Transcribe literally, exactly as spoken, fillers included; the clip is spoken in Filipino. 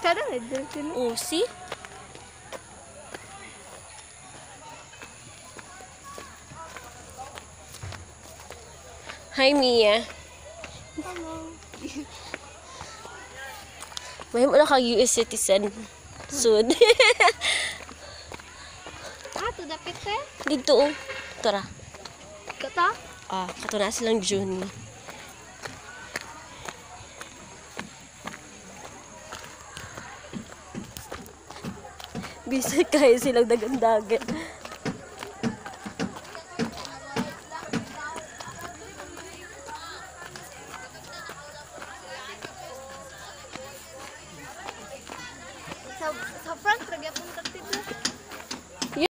Kada red sila. Oh, see? Hi, Mia. Hello. May mo na kang U S citizen. Soon. Ah, to dapit eh? Dito, oh. Tara. Kata? Ah, kato na silang June. Bisag kayo silang dagandagan.